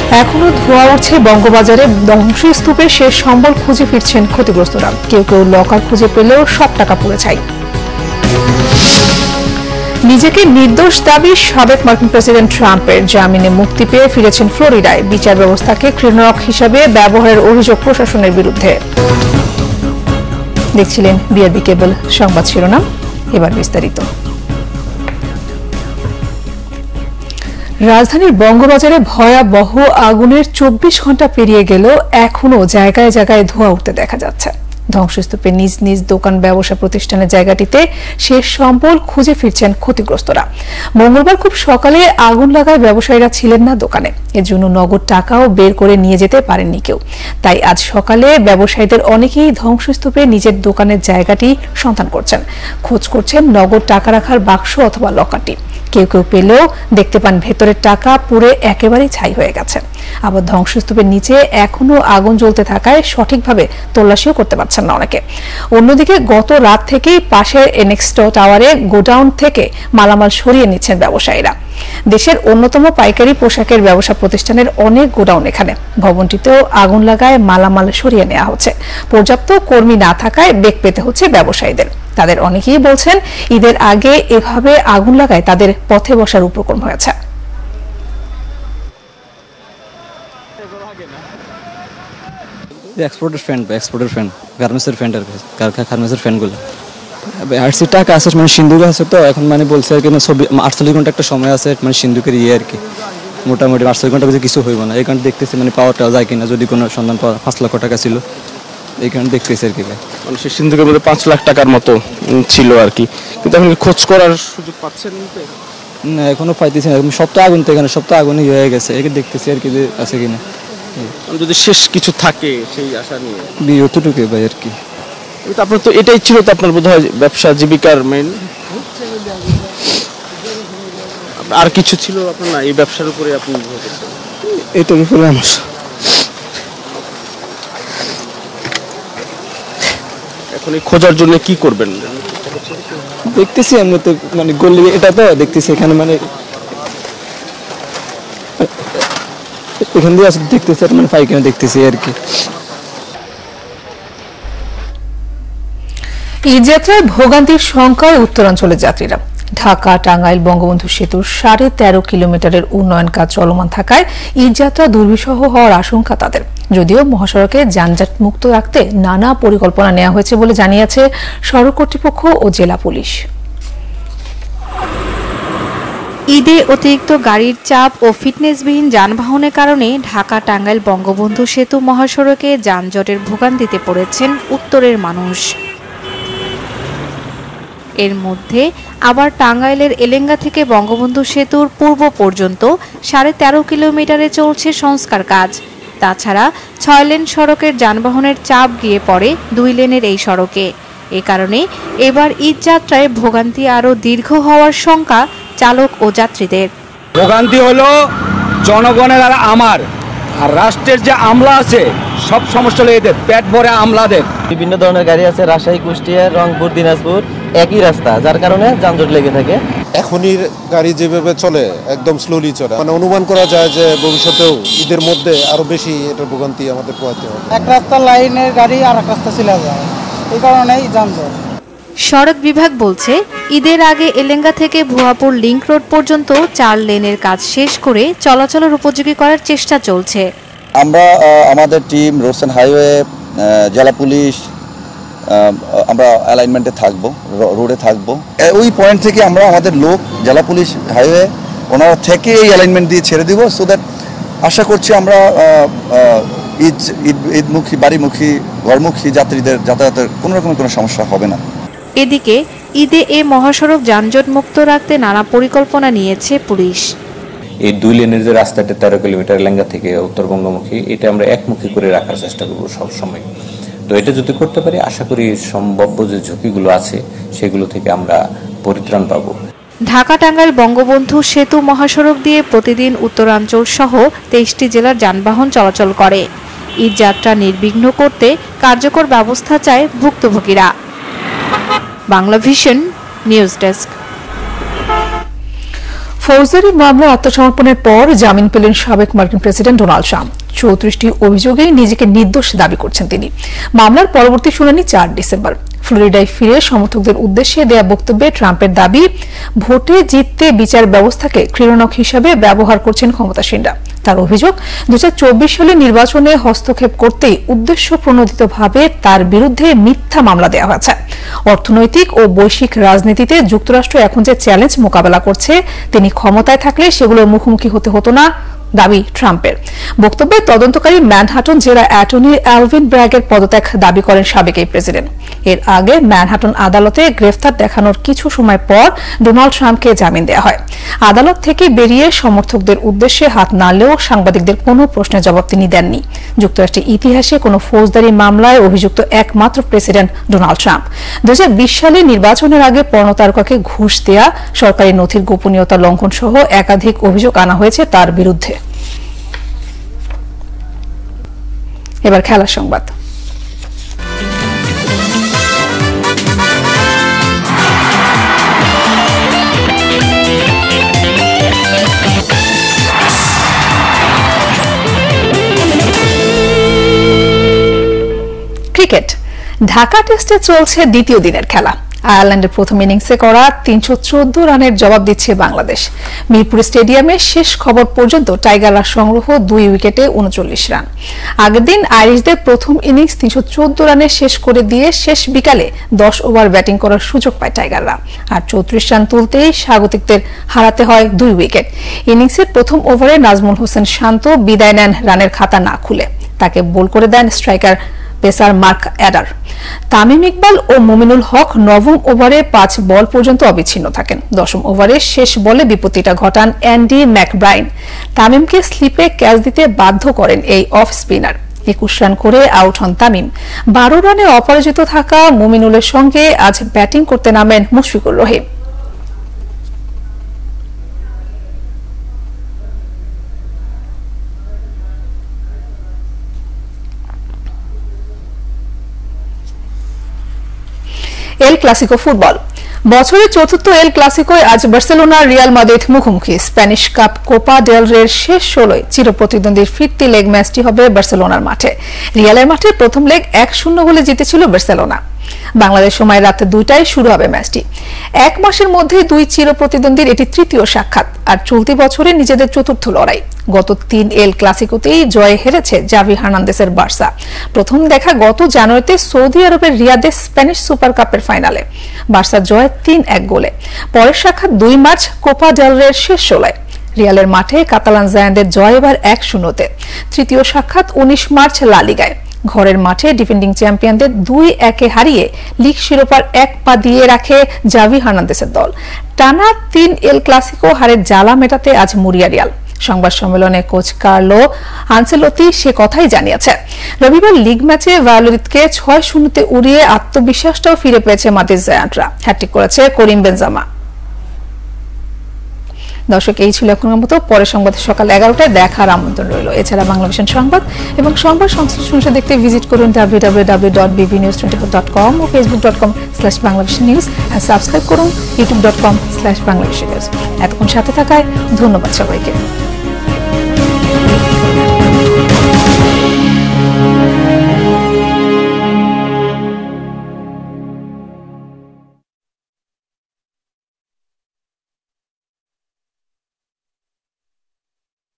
এখনো ধোঁয়া উঠছে বঙ্গবাজারে ধ্বংসস্তূপে শেষ সম্বল খুঁজে ফিরছেন ক্ষতিগ্রস্তরা। কেউ কেউ লকার খুঁজে পেলেও সব টাকা পুড়ে ছাই। নিজেকে নির্দোষ দাবি সাবেক মার্কিন প্রেসিডেন্ট ট্রাম্পের জামিনে মুক্তি পেয়ে ফিরেছেন ফ্লোরিডায়। বিচার ব্যবস্থাকে ঘৃণারক হিসেবে ব্যবহারের অভিযোগ প্রশাসনের বিরুদ্ধে। দেখছিলেন বিআরবি কেবল সংবাদ শিরোনাম, এবার বিস্তারিত। রাজধানীর বঙ্গবাজারে ভয়াবহ আগুনের 24 ঘন্টা পেরিয়ে গেলেও এখনো জায়গায় জায়গায় ধোঁয়া উঠতে দেখা যাচ্ছে। ধ্বংসস্তূপে নিজ নিজ দোকান ব্যবসা প্রতিষ্ঠানের জায়গাটিতে শেষ সম্বল খুঁজে ফিরছেন ক্ষতিগ্রস্তরা। মঙ্গলবার খুব সকালে আগুন লাগায় ব্যবসায়ীরা ছিলেন না দোকানে, এর জন্য নগদ টাকাও বের করে নিয়ে যেতে পারেননি কেউ। তাই আজ সকালে ব্যবসায়ীদের অনেকেই ধ্বংসস্তূপে নিজের দোকানের জায়গাটি সন্ধান করছেন, খোঁজ করছেন নগদ টাকা রাখার বাক্স অথবা লকারটি। কেউ কেউ পেলেও দেখতে পান ভেতরের টাকা পুড়ে একেবারেই ছাই হয়ে গেছে। আবার ধ্বংসস্তূপের নিচে এখনো আগুন জ্বলতে থাকায় সঠিকভাবে তল্লাশিও করতে পারছেন না অনেকে। অন্যদিকে গত রাত থেকেই পাশের এনএক্স টাওয়ারে গোডাউন থেকে মালামাল সরিয়ে নিচ্ছেন ব্যবসায়ীরা। দেশের অন্যতম পাইকারি পোশাকের ব্যবসা প্রতিষ্ঠানের অনেক গোডাউন এখানে। ভবনটিতেও আগুন লাগায় মালামাল সরিয়ে নেওয়া হচ্ছে। পর্যাপ্ত কর্মী না থাকায় বেগ পেতে হচ্ছে ব্যবসায়ীদের। তাদের অনেকেই বলছেন ঈদের আগে এভাবে আগুন লাগায় তাদের পথে বসার উপক্রম হয়েছে। এক্সপোর্টের ফ্যান গার্মেন্টসের ফ্যানগুলো আরসি টাকা আছে, মানে সিন্ধুক আছে তো এখন, মানে বলছে আর কি 48 ঘন্টা একটা সময় আছে, মানে সিন্ধুকের আর কি মোটামুটি 48 ঘন্টা কিছু হইব না। এই কারণে দেখতেছি মানে পাওয়াটা যায় কিনা, যদি কোনো সন্ধান পাওয়া 5 লক্ষ টাকা ছিল, এই কারণে দেখতেছি আর কি। মানে সেই সিন্ধুকের মধ্যে 5 লাখ টাকার মতো ছিল আর কি, কিন্তু এখন খোঁজ করার সুযোগ পাচ্ছেন না? এখনো পাইতেছি না, সপ্তাহ আগুন তো এখানে সপ্তাহ আগুনই হয়ে গেছে, একে দেখতেছি আর কি যে আছে কিনা। যদি শেষ কিছু থাকে সেই আশা নিয়ে অতটুকু ভাই আর কি। আপনার তো এটাই ছিল তো আপনার বোধহয় ব্যবসা জীবিকার মেইন, আর কিছু ছিল আপনার না? এই ব্যবসার উপরে আপনি এটার উপরে আমার এখন এই খোঁজার জন্য কি করবেন দেখতেছি আমরা তো, মানে গলি এটা তো দেখতেছি এখানে, মানে এখান দিয়ে আসলে দেখতেছি মানে পাইখানা দেখতেছি আর কি। ঈদযাত্রায় ভোগান্তির শঙ্কায় উত্তরাঞ্চলের যাত্রীরা। ঢাকা টাঙ্গাইল বঙ্গবন্ধু সেতুর 13.5 কিলোমিটারের উন্নয়ন কাজ চলমান থাকায় ঈদযাত্রা দুর্বিষহ হওয়ার আশঙ্কা তাদের। যদিও মহাসড়কে যানজট মুক্ত রাখতে নানা পরিকল্পনা নেওয়া হয়েছে বলে জানিয়েছে সড়ক কর্তৃপক্ষ ও জেলা পুলিশ। ঈদে অতিরিক্ত গাড়ির চাপ ও ফিটনেসবিহীন যানবাহনের কারণে ঢাকা টাঙ্গাইল বঙ্গবন্ধু সেতু মহাসড়কে যানজটের ভোগান্তিতে পড়েছেন উত্তরের মানুষ। এর মধ্যে আবার টাঙ্গাইলের এলেঙ্গা থেকে বঙ্গবন্ধু সেতুর পূর্ব পর্যন্ত 13.5 কিলোমিটারে চলছে সংস্কার কাজ। তাছাড়া 6 লেন সড়কের যানবাহনের চাপ গিয়ে পড়ে 2 লেনের এই সড়কে। এ কারণে এবার ঈদ যাত্রায় ভোগান্তি আরও দীর্ঘ হওয়ার শঙ্কা চালক ও যাত্রীদের। ভোগান্তি হলো জনগণের আর আমার, আর রাষ্ট্রের যে আমলা আছে সব সমস্যা হলো এদের, পেট ভরে আমলাদের। বিভিন্ন ধরনের গাড়ি আছে, রাজশাহী, কুষ্টিয়া, রংপুর, দিনাজপুর, একই রাস্তা, যার কারণে যানজট লেগে থাকে। এখনই গাড়ি যেভাবে চলে একদম স্লোলি চলে, মানে অনুমান করা যায় যে ভবিষ্যতেও ঈদের মধ্যে আরো বেশি এটার ভোগান্তি আমাদের পোহাতে হবে। এক রাস্তার লাইনের গাড়ি আর এক রাস্তা চলে যায়, এই কারণেই যানজট। সড়ক বিভাগ বলছে ঈদের আগে এলেঙ্গা থেকে ভুয়াপুর লিংক রোড পর্যন্ত 4 লেনের কাজ শেষ করে চলাচলের উপযোগী করার চেষ্টা চলছে। আমরা আমাদের টিম রোডস হাইওয়ে, জেলা পুলিশ, আমরা অ্যালাইনমেন্টে থাকবো, রোডে থাকবো। ওই পয়েন্ট থেকে আমরা আমাদের লোক জেলা পুলিশ হাইওয়ে ওনারা থেকে এই অ্যালাইনমেন্ট দিয়ে ছেড়ে দিব, সো দ্যাট আশা করছি আমরা ঈদমুখী, বাড়িমুখী, ঘরমুখী যাত্রীদের যাতায়াতের কোনো রকমের কোনো সমস্যা হবে না। এদিকে ঈদে এ মহাসড়ক যানজট মুক্ত রাখতে নানা পরিকল্পনা নিয়েছে পুলিশ। এই 2 লেনের যে রাস্তাটা 13 কিলোমিটার লেঙ্গা থেকে উত্তরবঙ্গমুখী, এটা আমরা একমুখী করে রাখার চেষ্টা করব সব সময়। তো এটা যদি করতে পারি আশা করি সম্ভাব্য যে ঝুঁকিগুলো আছে সেগুলো থেকে আমরা পরিত্রাণ পাব। ঢাকা টাঙ্গাইল বঙ্গবন্ধু সেতু মহাসড়ক দিয়ে প্রতিদিন উত্তরাঞ্চল সহ 23টি জেলার যানবাহন চলাচল করে। ঈদ যাত্রা নির্বিঘ্ন করতে কার্যকর ব্যবস্থা চায় ভুক্তভোগীরা। Banglavision news desk. ফৌজদারি মামলায় আত্মসমর্পণের পর জামিন পেলেন সাবেক মার্কিন প্রেসিডেন্ট ডোনাল্ড ট্রাম্প। 34টি অভিযোগেই নিজেকে নির্দোষ দাবি করছেন তিনি। মামলার পরবর্তী শুনানি 4 ডিসেম্বর। ফ্লোরিডায় ফিরে সমর্থকদের উদ্দেশ্যে দেয়া বক্তব্যে ট্রাম্পের দাবি, ভোটে জিততে বিচার ব্যবস্থাকে ক্রীড়নক হিসেবে ব্যবহার করছেন ক্ষমতাসীনরা। তার অভিযোগ, 2024 সালে নির্বাচনে হস্তক্ষেপ করতেই উদ্দেশ্য প্রণোদিতভাবে তার বিরুদ্ধে মিথ্যা মামলা দেওয়া হয়েছে। অর্থনৈতিক ও বৈশ্বিক রাজনীতিতে যুক্তরাষ্ট্র এখন যে চ্যালেঞ্জ মোকাবেলা করছে, তিনি ক্ষমতায় থাকলে সেগুলোর মুখোমুখি হতে হতো না, দাবি ট্রাম্পের। বক্তব্যে তদন্তকারী ম্যানহাটন জেলা অ্যাটর্নি অ্যালভিন ব্র্যাগের পদত্যাগ দাবি করেন সাবেক এই প্রেসিডেন্ট। এর আগে ম্যানহাটন আদালতে গ্রেফতার দেখানোর কিছু সময় পর ডোনাল্ড ট্রাম্পকে জামিন দেওয়া হয়। আদালত থেকে বেরিয়ে সমর্থকদের উদ্দেশ্যে হাত নাড়লেও সাংবাদিকদের কোনো প্রশ্নের জবাব তিনি দেননি। যুক্তরাষ্ট্রের ইতিহাসে কোনো ফৌজদারি মামলায় অভিযুক্ত একমাত্র প্রেসিডেন্ট ডোনাল্ড ট্রাম্প। 2020 সালে নির্বাচনের আগে পর্নোতারকাকে ঘুষ দেয়া, সরকারি নথির গোপনীয়তা লঙ্ঘন সহ একাধিক অভিযোগ আনা হয়েছে তার বিরুদ্ধে। এবার খেলার সংবাদ। ক্রিকেট। ঢাকা টেস্টে চলছে দ্বিতীয় দিনের খেলা। আয়ারল্যান্ডের প্রথম ইনিংসে করা 314 রানের জবাব দিচ্ছে বাংলাদেশ। মিরপুর স্টেডিয়ামে শেষ খবর পর্যন্ত টাইগাররা সংগ্রহ 2 উইকেটে 39 রান। আগের দিন আইরিশদের প্রথম ইনিংস 314 রানে শেষ করে দিয়ে শেষ বিকালে 10 ওভার ব্যাটিং করার সুযোগ পায় টাইগাররা। আর 34 রান তুলতেই স্বাগতিকদের হারাতে হয় 2 উইকেট। ইনিংসের প্রথম ওভারে নাজমুল হোসেন শান্ত বিদায় নেন রানের খাতা না খুলে। তাকে বোল করে দেন striker pacer Mark Adair. Tamim Iqbal ও মুমিনুল হক নবম ওভারে 5 বল পর্যন্ত অবিচ্ছিন্ন থাকেন। 10ম ওভারে শেষ বলে বিপত্তিটা ঘটান অ্যান্ডি ম্যাকব্রাইন। তামিমকে স্লিপে ক্যাচ দিতে বাধ্য করেন এই অফ স্পিনার। 21 রান করে আউট হন তামিম। 12 রানে অপরাজিত থাকা মুমিনুলের সঙ্গে আজ ব্যাটিং করতে নামেন Mushfiqur Rahim. El Clasico football. বছরের চতুর্থ এল ক্লাসিকোয় আজ বার্সেলোনা রিয়াল মাদ্রিদ মুখোমুখি। স্প্যানিশ কাপ কোপা ডেল রের শেষ 16য় চিরপ্রতিদ্বন্দ্বীর ফিরতি লেগ ম্যাচটি হবে বার্সেলোনার মাঠে। রিয়ালের মাঠে প্রথম লেগ 1-0 গোলে জিতেছিল বার্সেলোনা। বাংলাদেশ সময় রাত 2টায় শুরু হবে ম্যাচটি। 1 মাসের মধ্যে দুই চিরপ্রতিদ্বন্দ্বীর এটি তৃতীয় সাক্ষাৎ, আর চলতি বছরে নিজেদের চতুর্থ লড়াই। গত 3 এল ক্লাসিকোতেই জয়ে হেরেছে জাভি হার্নান্দেসের বার্সা। প্রথম দেখা গত জানুয়ারিতে সৌদি আরবের রিয়াদে স্প্যানিশ সুপার কাপের ফাইনালে। বার্সা জয় 3-1 গোলে। পরের সাক্ষাৎ 2 মার্চ কোপা ডেল রের শেষ 16য়। রিয়ালের মাঠে কাতালান জায়ান্টদের জয় এবার 1-0-তে। তৃতীয় সাক্ষাৎ 19 মার্চ লা লিগায়। ঘরের মাঠে ডিফেন্ডিং চ্যাম্পিয়নদের 2-1 হারিয়ে লিগ শিরোপার 1 পা দিয়ে রাখে জাভি হার্নান্দেসের দল। টানা 3 এল ক্লাসিকো হারের জ্বালা মেটাতে আজ মুরিয়া রিয়াল। সংবাদ সম্মেলনে কোচ কার্লো আনসেলোতি সে কথাই জানিয়েছে। রবিবার লিগ ম্যাচে ভায়োলেরিদকে 6-0-তে উড়িয়ে আত্মবিশ্বাসটাও ফিরে পেয়েছে মাদ্রিদ জায়ান্টরা। হ্যাটট্রিক করেছে করিম বেনজেমা। দর্শক, এই ছিল এখনকার মতো। পরের সংবাদে সকাল 11টায় দেখার আমন্ত্রণ রইল। এছাড়া বাংলাভিশন সংবাদ এবং সংবাদ সংশ্লেষণ দেখতে ভিজিট করুন www.bbnews24.com ও facebook.com/banglavisionnews আর সাবস্ক্রাইব করুন youtube.com/banglavisionnews। এতক্ষণ সাথে থাকায় ধন্যবাদ সবাইকে।